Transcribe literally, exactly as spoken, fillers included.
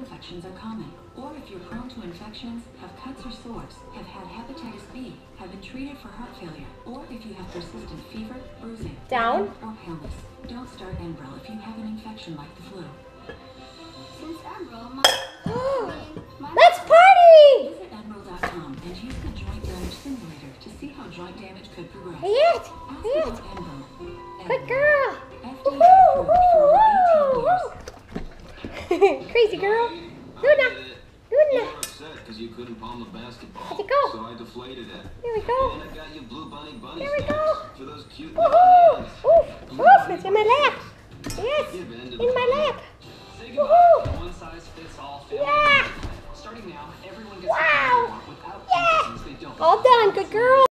infections are common. Or if you're prone to infections, have cuts or sores, have had hepatitis B, have been treated for heart failure, or if you have persistent fever, bruising, down, or paleness. Don't start Enbrel if you have an infection like the flu. Since Enbrel, my, my let's party! Visit Enbrel dot com and use the Joint Damage Simulator to see how joint damage could progress. Yes, Ask yes. about Enbrel. Good girl. F D A approved for over eighteen years. Crazy girl. Luna. Luna. You were upset because you couldn't palm a basketball. Let it go. So I deflated it. Here we go. And I got you blue bunny bunny There we snacks go. for those cute little Woohoo! hands. Oof, oof, it's in my lap. Yes, Give in to in the my bunny. lap. Say Woohoo! goodbye to the one-size-fits-all family. Yeah. Starting now, everyone gets Wow. the without Yeah. conditions they don't. All done, good girl.